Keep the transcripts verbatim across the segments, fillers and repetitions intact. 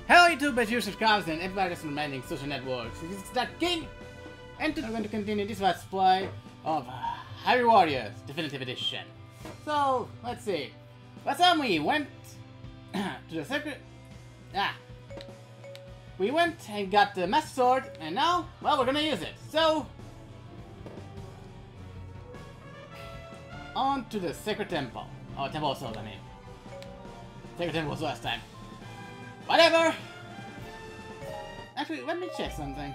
Hello YouTube, it's your subscribers and everybody that's remaining social networks. This is that King, and today we're going to continue this let's play of Hyrule Warriors Definitive Edition. So, let's see. Last time we went to the secret... Ah. We went and got the Master Sword, and now, well, we're gonna use it. So... On to the Sacred Temple. Oh, Temple of Souls, I mean. Sacred Temple was last time. Whatever! Actually, let me check something.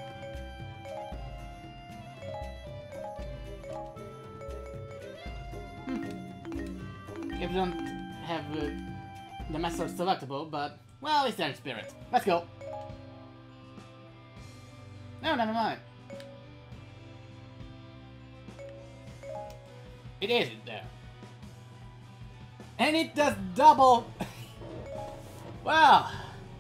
Hmm. If we don't have uh, the Master selectable, but, well, it's there in spirit. Let's go. No, never mind. It isn't there. And it does double! Well,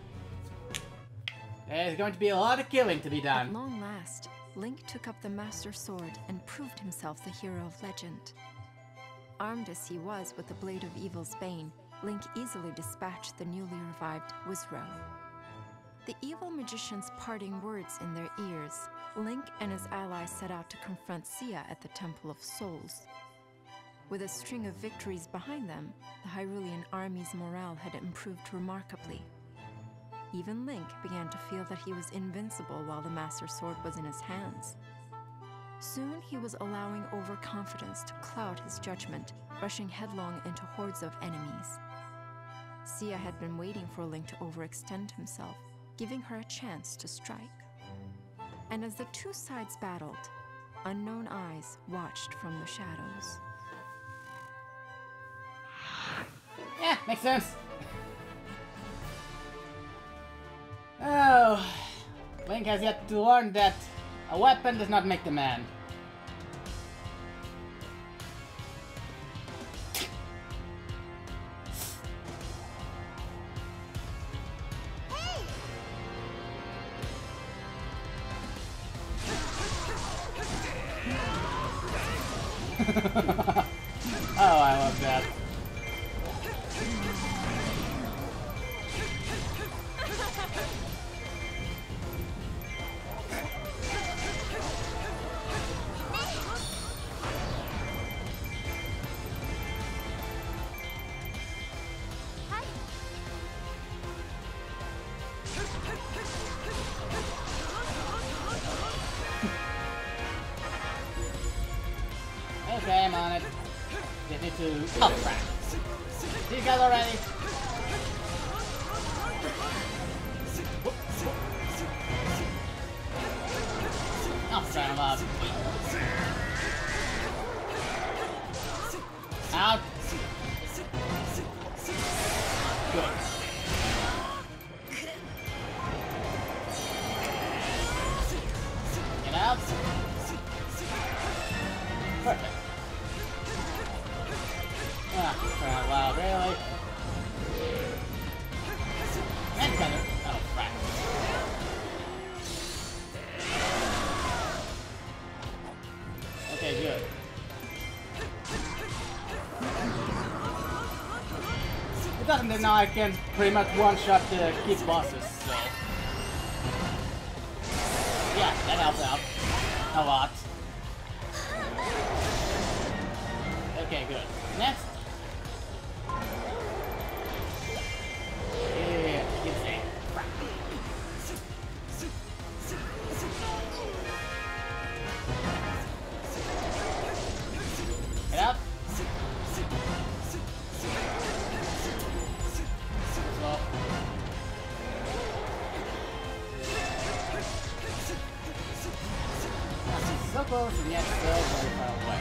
there's going to be a lot of killing to be done. At long last, Link took up the Master Sword and proved himself the hero of legend. Armed as he was with the Blade of Evil's Bane, Link easily dispatched the newly revived Wizrow. The evil magician's parting words in their ears, Link and his allies set out to confront Sia at the Temple of Souls. With a string of victories behind them, the Hyrulean army's morale had improved remarkably. Even Link began to feel that he was invincible while the Master Sword was in his hands. Soon he was allowing overconfidence to cloud his judgment, rushing headlong into hordes of enemies. Sia had been waiting for Link to overextend himself, giving her a chance to strike. And as the two sides battled, unknown eyes watched from the shadows. Yeah, makes sense. Oh, Link has yet to learn that a weapon does not make the man. Oh, I love that. Okay, I'm on it. Get me to... Oh, crap. You guys already? Oh, son of a... Out. Good. Get out. Perfect. Ah, crap, wow, really? And kind of... Oh, crap. Okay, good. It doesn't mean now I can pretty much one-shot the key bosses, so... Yeah, that helps out. A lot. Okay, good. Next. Yeah, keep saying. Get up. Slow. So close and yet so very far away.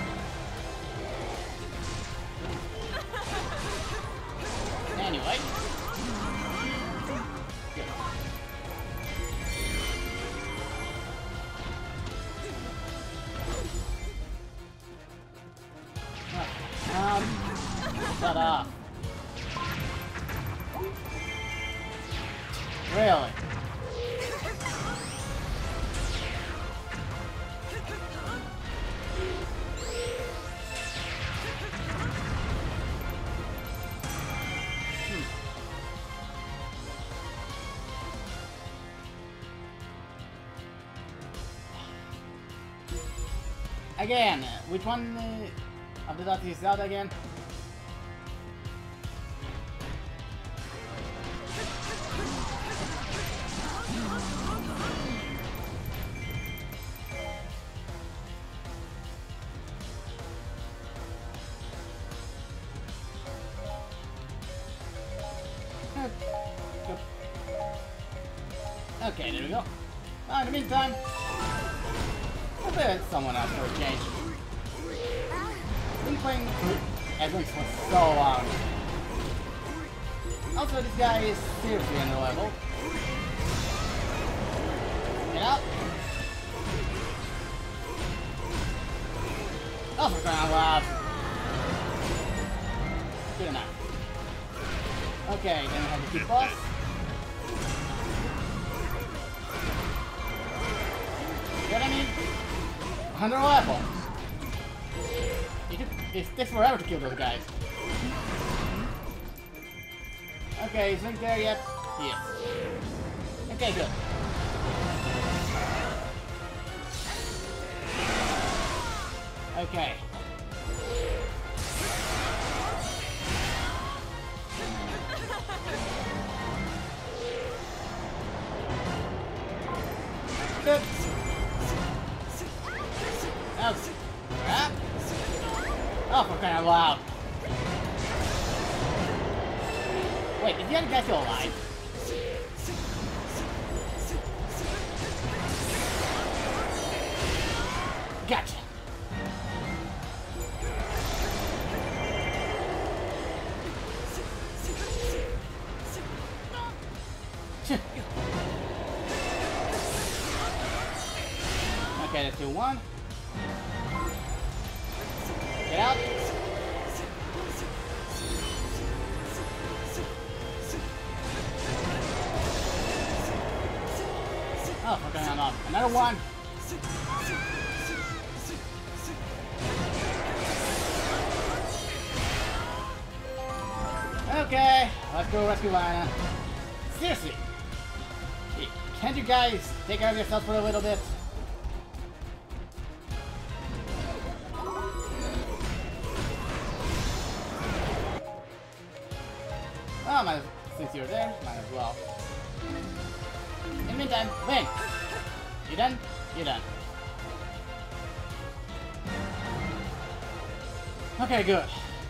Anyway. Good. Um, shut up. Really? again, which one uh, of the dots is out again? Okay, there we go. Well, in the meantime, I'll bet someone else for a change. I've been playing Edwards for so long. Also, this guy is seriously on the level. Get up. Oh, for crying out loud. Good enough. Okay, then we have the big boss. You know what I mean? Under level. It, could, it takes forever to kill those guys. Okay, is Link there yet? Yes. Okay, good. Okay. Good. Oh, crap. Oh, for crying out loud. Wait, is the other guy still alive? Gotcha. Okay, let's do one. Get out. Oh, we're going on. Another one. Okay, let's go rescue Lana. Seriously. Can't you guys take care of yourselves for a little bit? Oh, might as, since you're there, might as well. In the meantime, Link! You done? You done. Okay, good.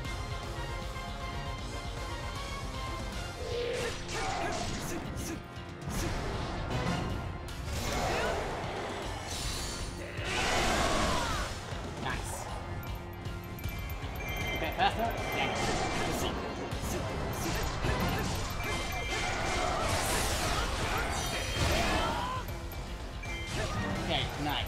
Nice. Okay, faster. Dang it. Let's see. Okay, nice.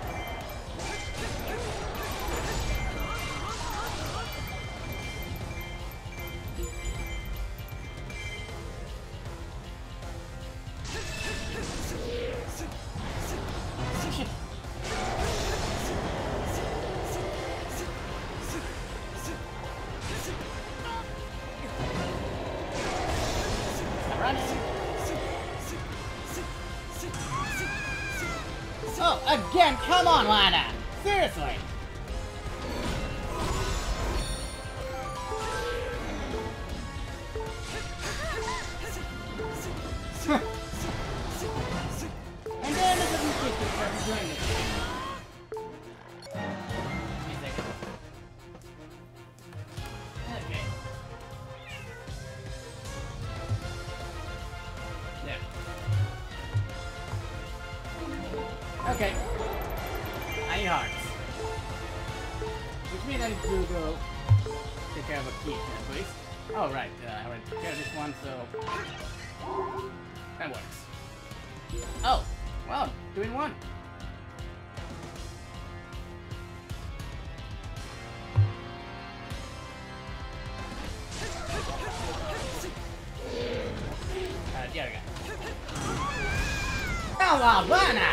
Shit. Stop running. Oh, again, come on, Lana! Seriously! And then this doesn't kick you for doing this. Give me a second. Okay. There. Okay. I need hearts. Which means I need to go take care of a key at least. Oh, right. Uh, I already took care of this one, so that works. Oh, well, doing one. Uh, the other guy. Alabama!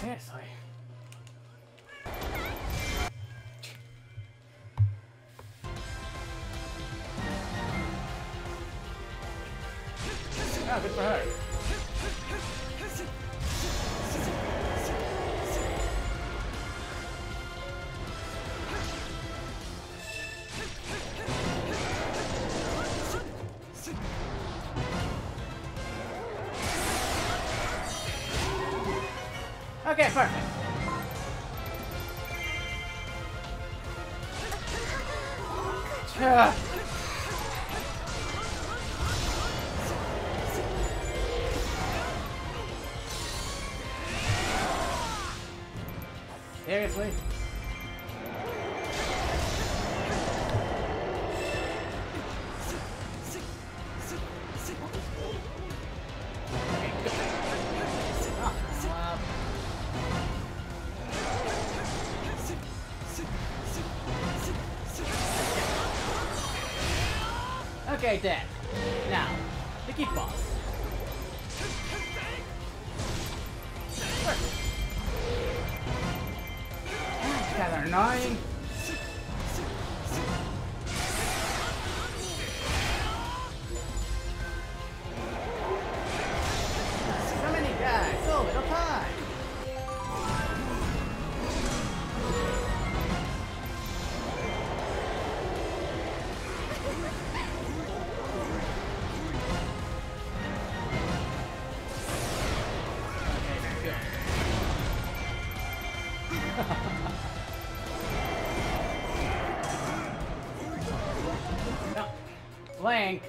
Seriously. Oh, good for her. Okay, perfect. Yeah. Seriously? Okay, then. Now, the key boss. Perfect. You guys are annoying. So many guys, so little time. No. Link.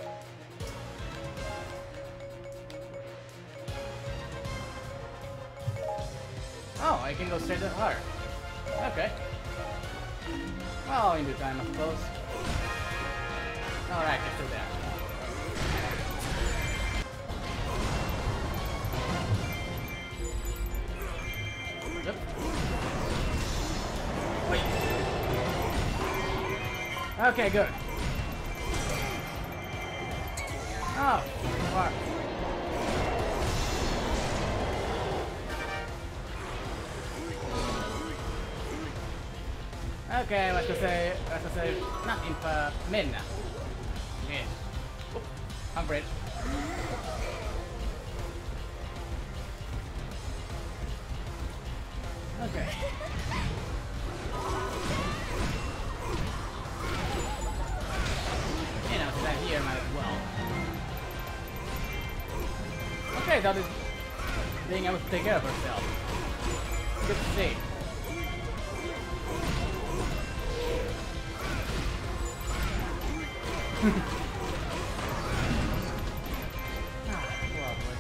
Oh, I can go straight to her. Okay. Well, in due time, I suppose. Alright, let's do that. Yep. Wait. Okay, good. Oh, fuck. Okay, let's just say, let's just say, not infa, men now. Yeah. Oop, I'm bridge. Okay. You know, since I'm here, might as well. Okay, that is being able to take care of herself. Good to see. Ah, lovely.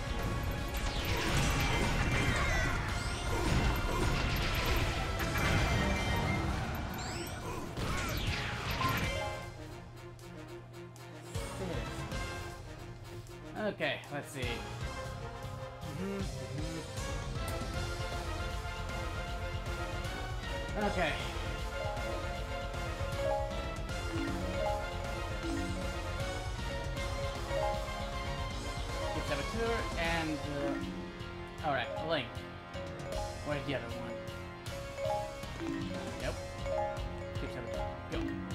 Okay, let's see. Mm-hmm, mm-hmm. Okay. Keep Saboteur and uh, alright, Link. Where's the other one? Nope. Keep Saboteur. Go.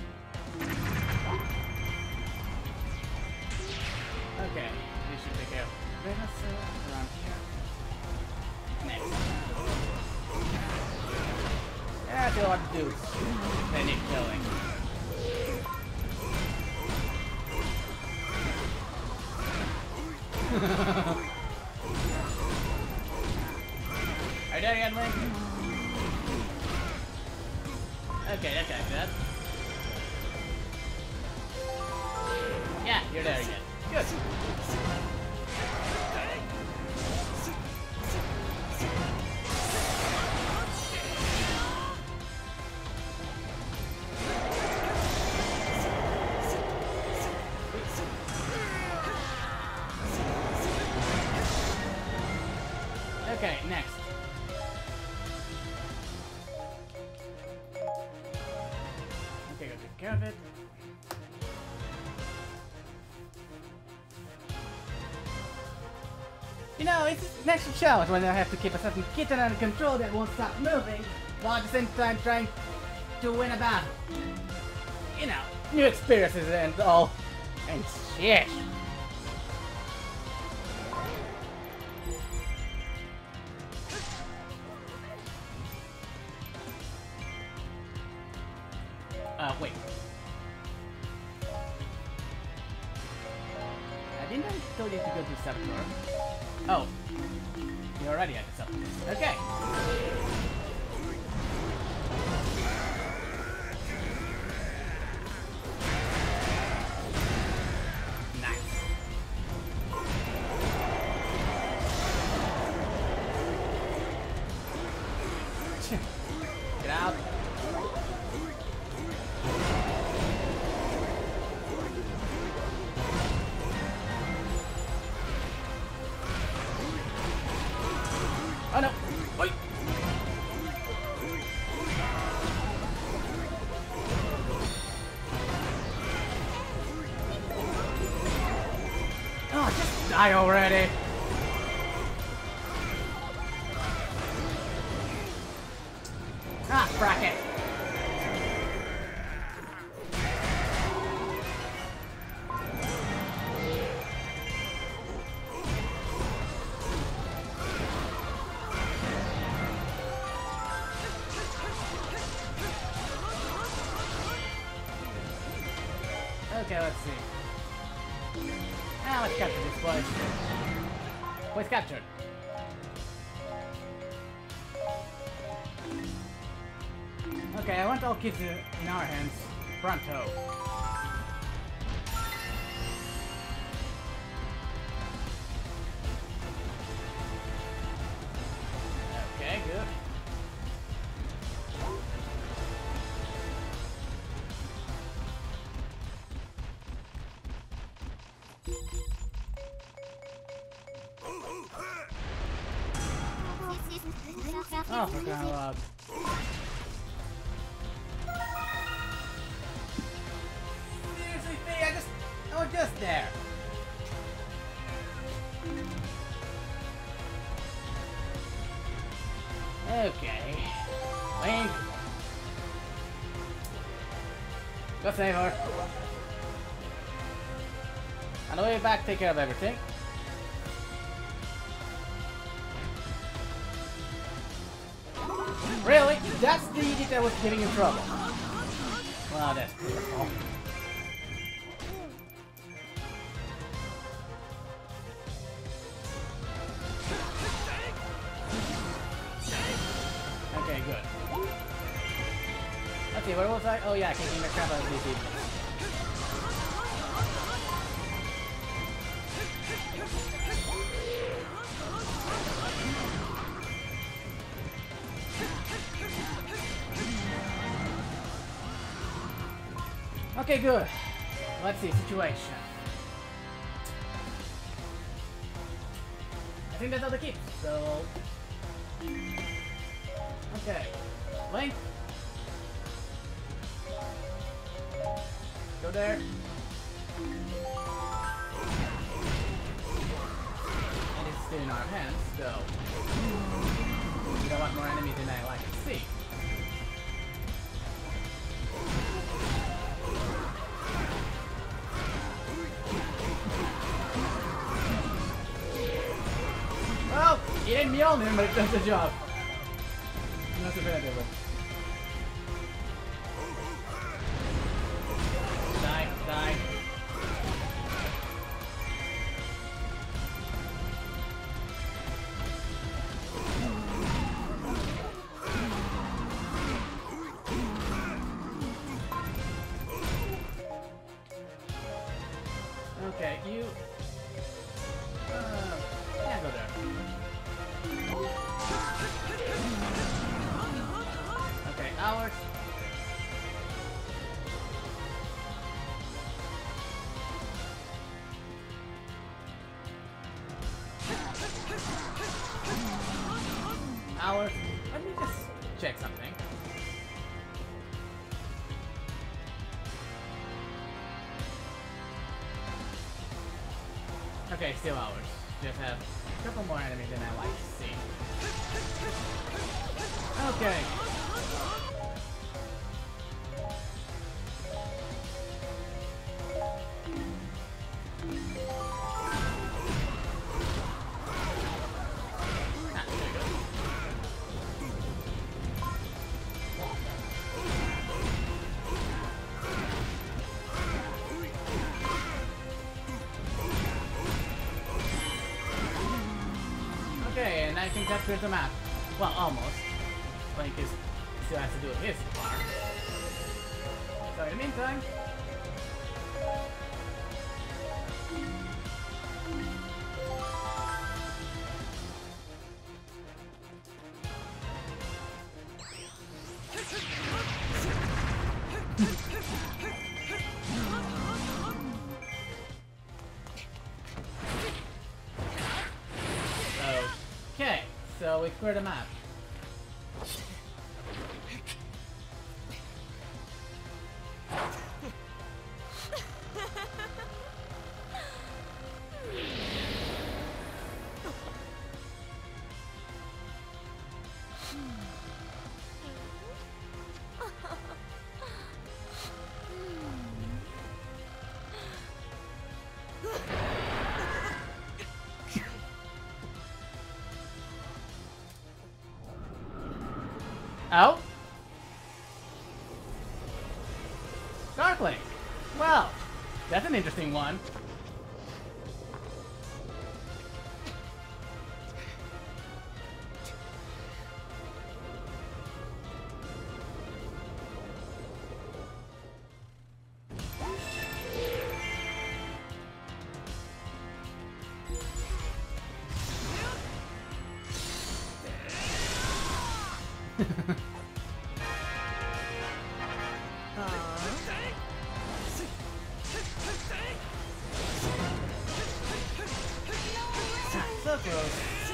Okay, we should take care of Venusaur around here. Next. Yeah, I feel what to do. They need killing. Are you there again, Link? Okay, that guy's dead. Yeah, you're there again. Good. Okay, next. Okay, go take care of it. You You know, it's an extra challenge when I have to keep a certain kitten under control that won't stop moving, while at the same time trying to win a battle. You know, new experiences and all, and shit. Uh, wait. I didn't tell you to go to Saboteur. Oh. You're already at the Saboteur. Okay. Nice. Get out. Oh no! Oi! Oh, just die already! Ah, bracket! Okay, let's see. Ah, let's capture this place. Place captured. Okay, I want all keys in our hands. Pronto. Okay, good. Oh, for crying out loud. Seriously, Fee, I just... I was just there. Okay. Link. Go save her. On the way back, take care of everything. Really? That's the idiot that was giving you trouble. Well, that's beautiful. Okay, good. Let's see, where was I? Oh yeah, kicking the crap out of these idiots. Okay, good. Let's see, situation. I think that's all the keeps, so... Okay. Link. Go there. And it's still in our hands, so... We got a lot more enemies than I like to see. Well, he didn't meow him, but it does the job. Not so bad, though. Die, die. Okay, you... Uh, yeah, go there. Okay, ours. Ours. Let me just check something. Okay, still ours. just have a couple more enemies than I like to see. Okay. Okay, and I think that clears the map. Well, almost. Link is still has to do his part. So in the meantime, okay, so we cleared the map. Oh? Darkling! Well, that's an interesting one. So close.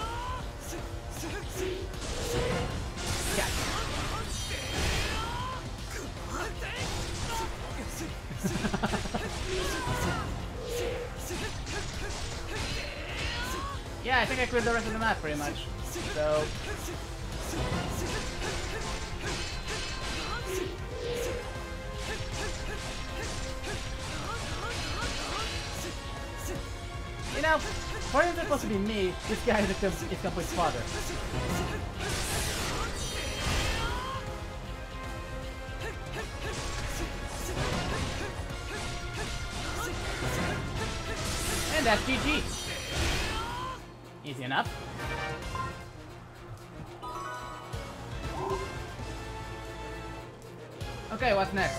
Yeah, I think I cleared the rest of the map pretty much. So you know, for him supposed to be me, this guy is a is Complete father. And that's G G. Easy enough. Okay, what's next?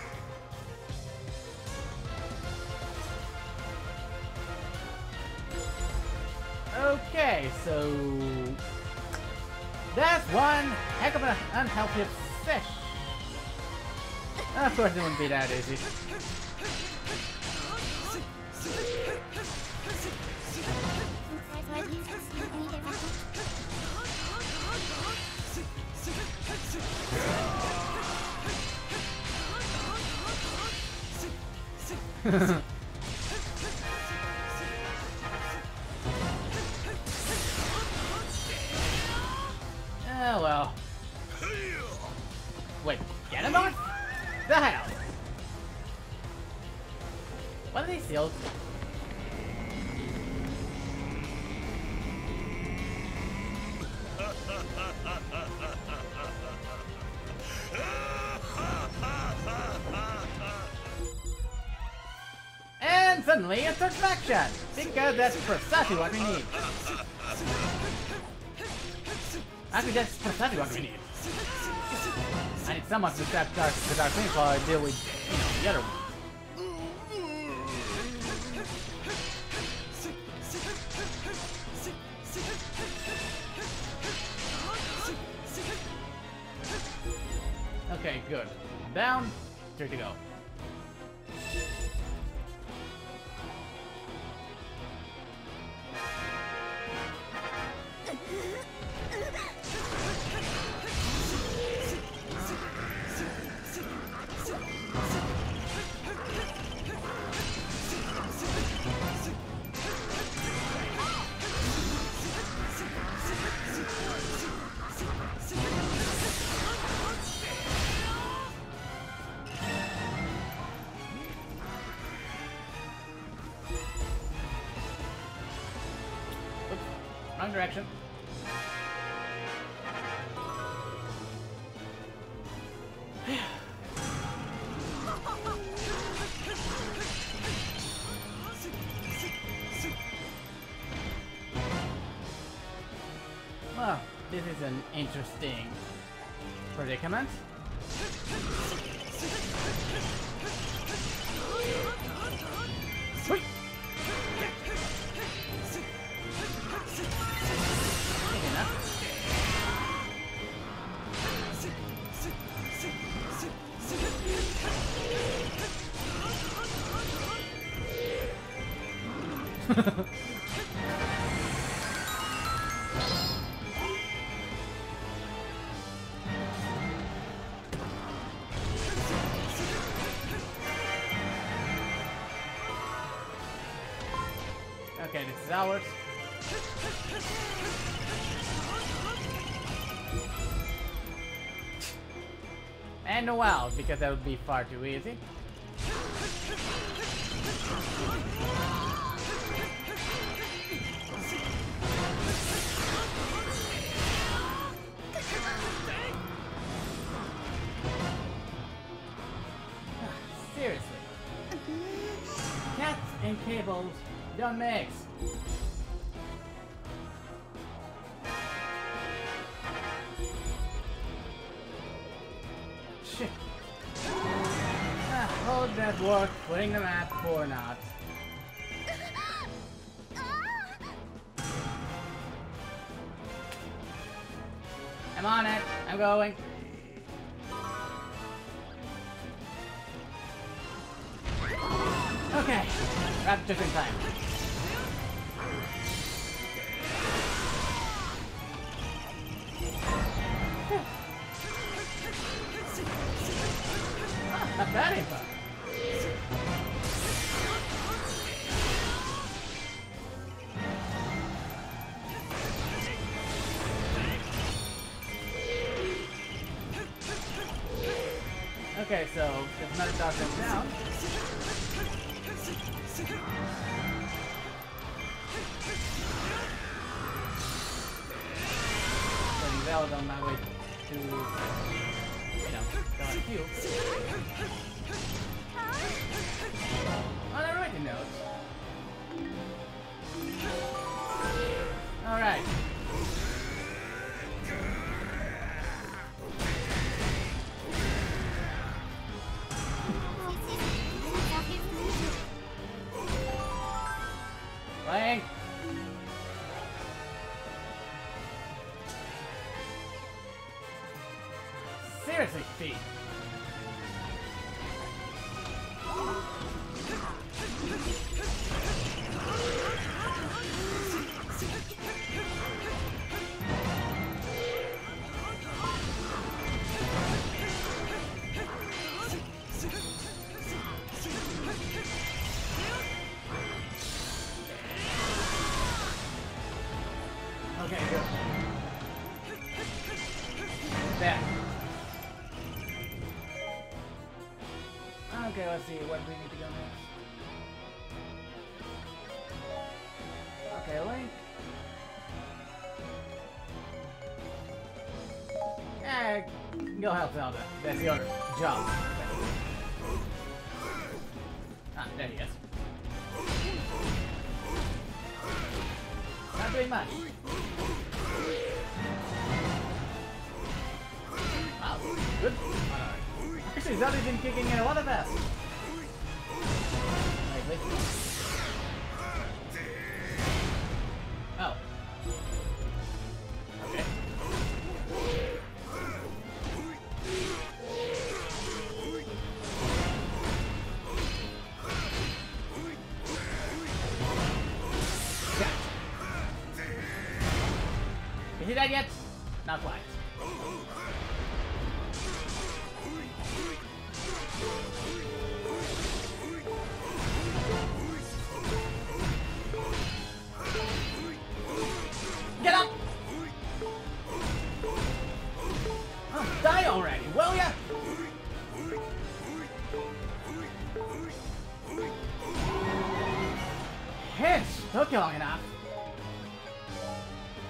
Okay, so that's one heck of an unhealthy fish. Of course, it wouldn't be that easy. Oh well. Wait, Ganondorf? The hell? What are they sealed? And suddenly it's a faction! Because that's precisely what we need. Actually, that's precisely what we need. I need someone to stop Dark the Dark Queen while I deal with, you know, the other one. Okay, good. Down, three to go. wrong direction. Well, this is an interesting predicament. Whee! Easy enough. Okay, this is ours. And no out, because that would be far too easy. Seriously. Cats and cables don't mix. Shit. Ah, hold that work, putting the map or not. I'm on it. I'm going. Okay. Wrapped just in time. Ah, not bad info. Okay, so there's another dog goes down. Putting Velvet on my way to, you know, go on a few. Oh, never mind the notes. Alright. Playing. Seriously, feet. Okay, good. There. Okay, let's see what we need to go next. Okay, Link. Eh, go help Zelda. That's your job. Ah, there he is. Not doing much. Wow, good. Uh, actually, Zelda's been kicking in a lot of ass. Lately. Oh. Okay. Yeah. Is he dead yet? Not quite. Get up! Oh, die already, will ya? Hits! Took you long enough.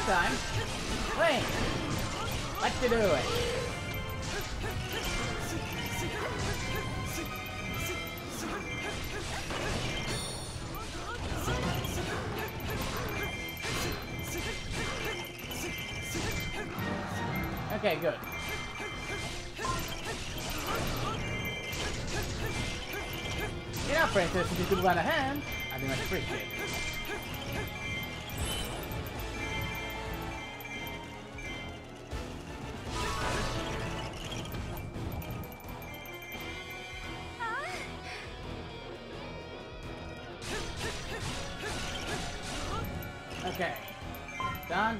This time, Link, what you doing? Okay, good. You know, Princess, if you could lend a hand, I'd be much appreciated. Okay. Done.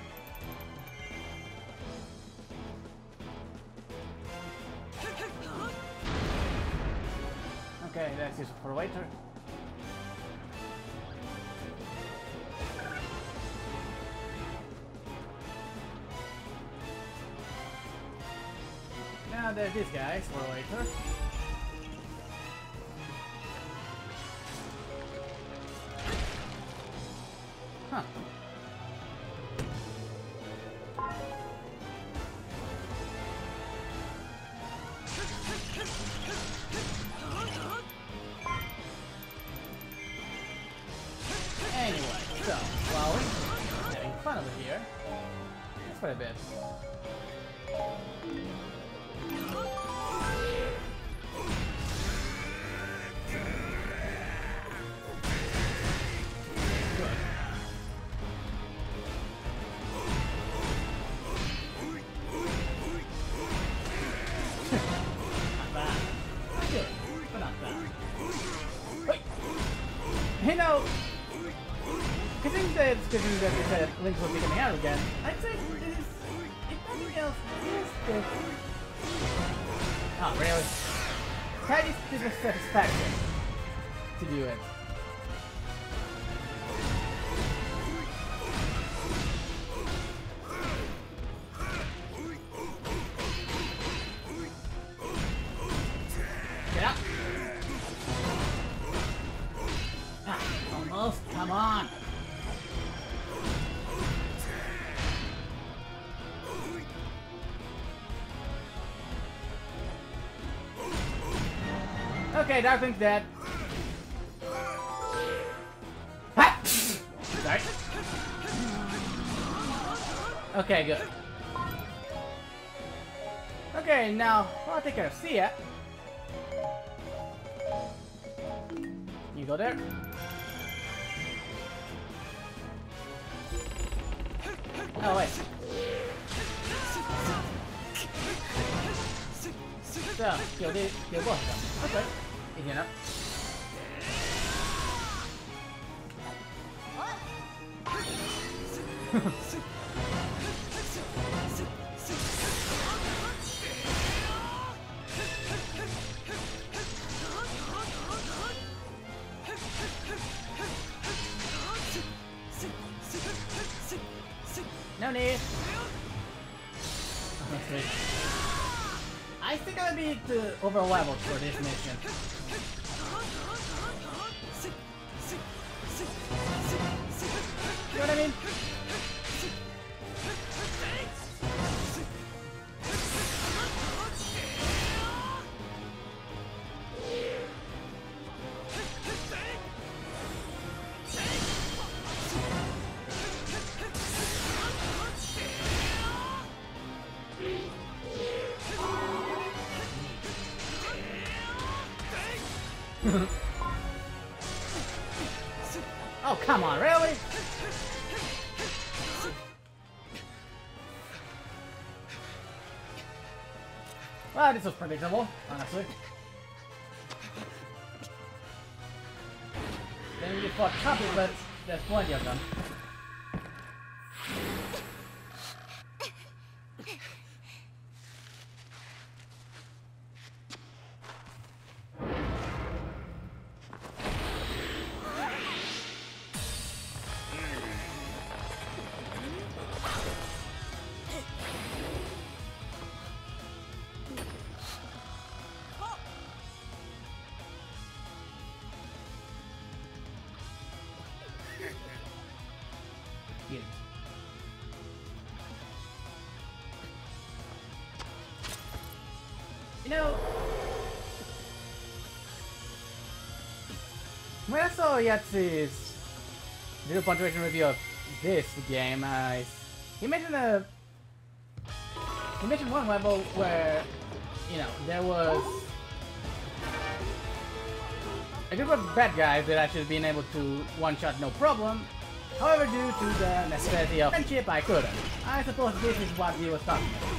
Okay, that's useful for a waiter. Now there's these guys for a waiter. Huh. Anyway, so, while we're having fun over here, that's quite a bit. You know, considering the description that they said Link will be coming out again, I'd say this is, if nothing else, this is oh, really? Tiny bit of satisfaction to do it. Get up! Almost, come on! Okay, Darklink's dead. Ha! Sorry. Okay, good. Okay, now I'll take care of Sia. You go there. Oh wait. So, kill the kill both of them. Okay. Easy enough. No need. Okay. I think I'll be too over leveled for this mission. You know what I mean? Oh, come on, really? Well, this was predictable, honestly. Then you fought copies, but there's plenty of them. know, when I saw Yatsy's zero punctuation review of this game, I, he mentioned a he mentioned one level where, you know, there was a group of bad guys that I should have been able to one-shot no problem. However, due to the necessity of friendship, I couldn't. I suppose this is what he was talking about.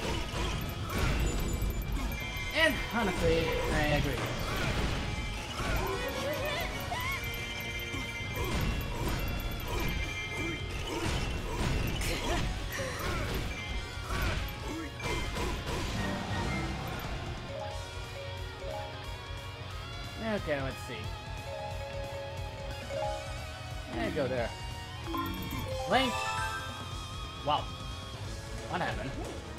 And honestly, I agree. Okay, let's see. Yeah, go there. Link! Wow. What happened?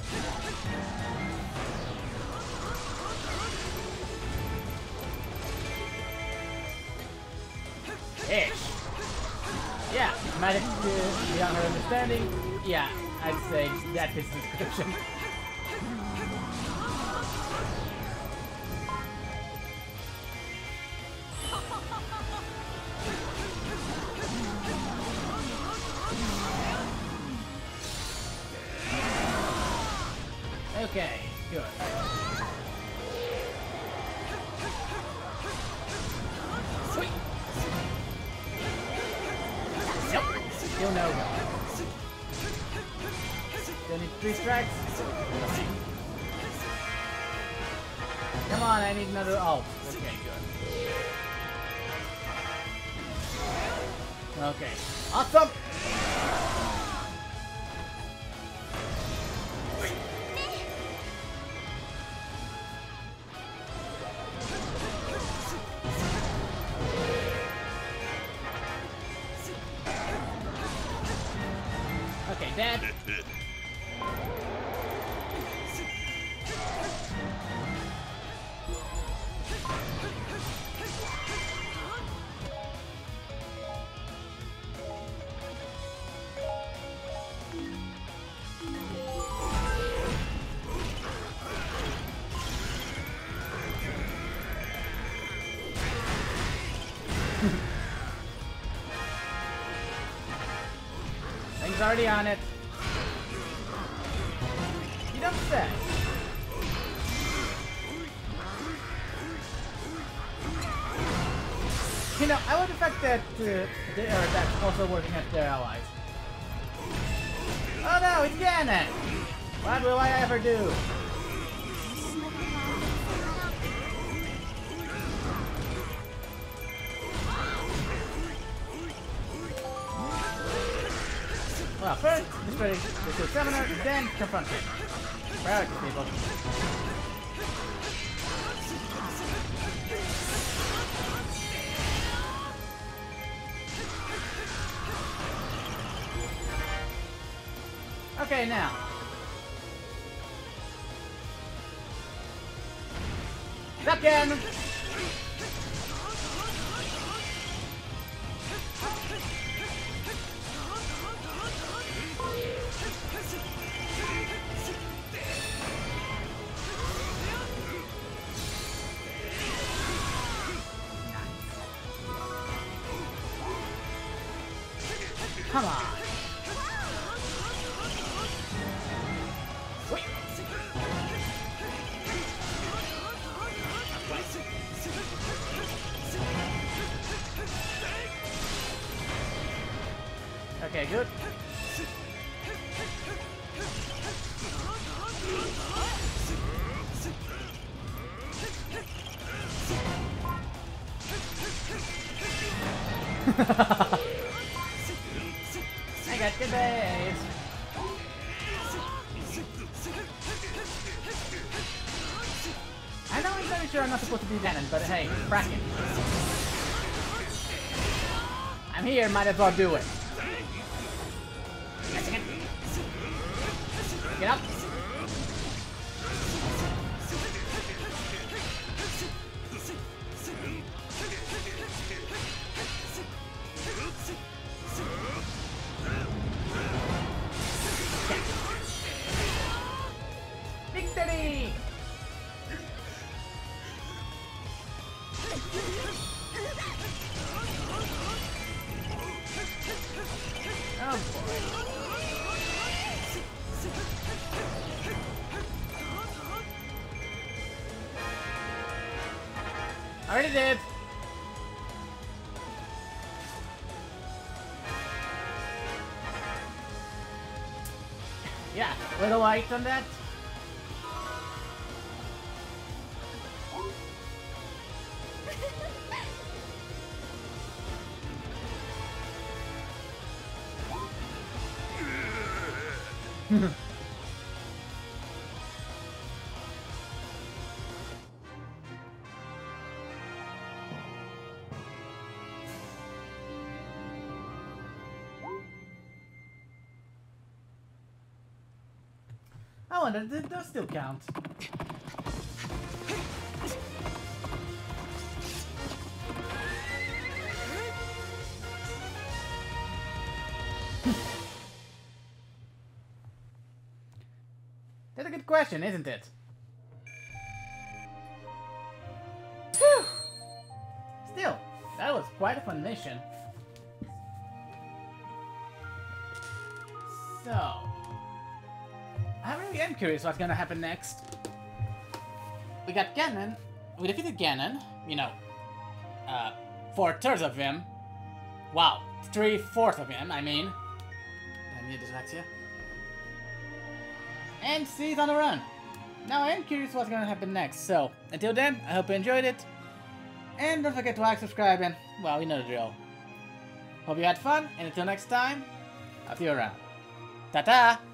Ish. Yeah, might have uh, beyond her understanding. Yeah, I'd say that is the description. Okay, good. Sweet. Nope. Still no go. Still need three strikes. Come on, I need another ult. Okay, good. Okay. Awesome! Okay, dead. Thing's already on it. You don't say. You know, I would expect that uh, they are that's also working at their allies. Oh no, it's Ganon! What will I ever do? Well, first, destroy the two summoner, then confront him. Priority, people. Okay, now. Duck in! Come on. Wait. Okay, good. I got your base. I know I'm very sure I'm not supposed to be Ganon, but hey, Kraken. I'm here, might as well do it. Get up. Victory! for it. Already did. Yeah, little light on that. I wonder, did those still count? That's a good question, isn't it? Whew. Still, that was quite a fun mission. So, I really am curious what's gonna happen next. We got Ganon. We defeated Ganon. You know, uh, four thirds of him. Wow, three fourths of him. I mean, I need dyslexia. And C's on the run. Now I am curious what's gonna happen next. So until then, I hope you enjoyed it, and don't forget to like, subscribe, and well, you know the drill. Hope you had fun, and until next time, I'll see you around. Ta-ta!